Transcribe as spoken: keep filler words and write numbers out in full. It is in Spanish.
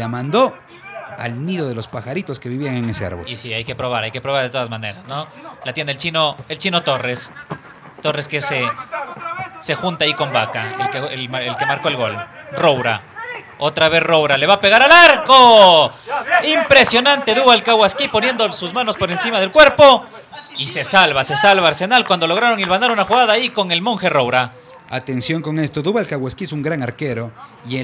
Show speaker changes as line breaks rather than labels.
la mandó al nido de los pajaritos que vivían en ese árbol.
Y sí, hay que probar, hay que probar de todas maneras, ¿no? La tiene el chino, el chino Torres. Torres que se, se junta ahí con Vaca, el que, el, el que marcó el gol. Roura. Otra vez Roura, le va a pegar al arco. Impresionante Duvall Kawaski poniendo sus manos por encima del cuerpo. Y se salva, se salva Arsenal cuando lograron hilvanar una jugada ahí con el monje Roura.
Atención con esto, Duvall Kawaski es un gran arquero y el